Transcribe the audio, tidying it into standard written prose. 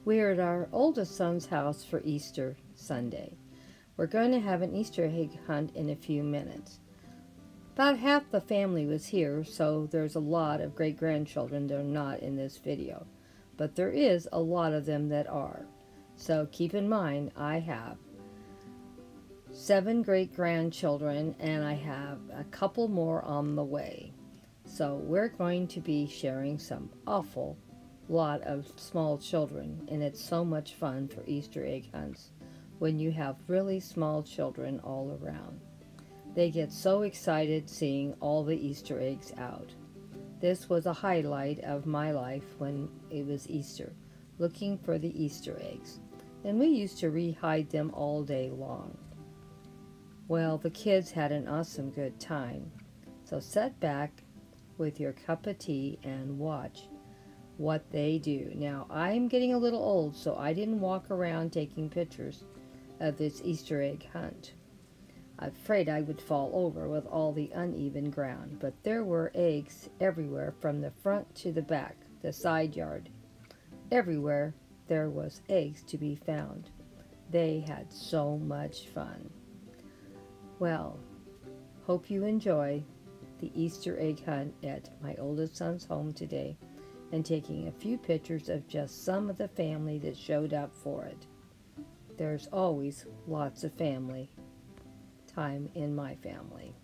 We're at our oldest son's house for Easter Sunday. We're going to have an Easter egg hunt in a few minutes. About half the family was here, so there's a lot of great-grandchildren that are not in this video. But there is a lot of them that are. So keep in mind, I have 7 great-grandchildren and I have a couple more on the way. So we're going to be sharing some awful lot of small children, and it's so much fun for Easter egg hunts when you have really small children all around. They get so excited seeing all the Easter eggs out. This was a highlight of my life when it was Easter, looking for the Easter eggs, and we used to re-hide them all day long. Well, the kids had an awesome good time, so sit back with your cup of tea and watch what they do. Now, I'm getting a little old, so I didn't walk around taking pictures of this Easter egg hunt. I'm afraid I would fall over with all the uneven ground, but there were eggs everywhere from the front to the back, the side yard. Everywhere there was eggs to be found. They had so much fun. Well, hope you enjoy the Easter egg hunt at my oldest son's home today, and taking a few pictures of just some of the family that showed up for it. There's always lots of family time in my family.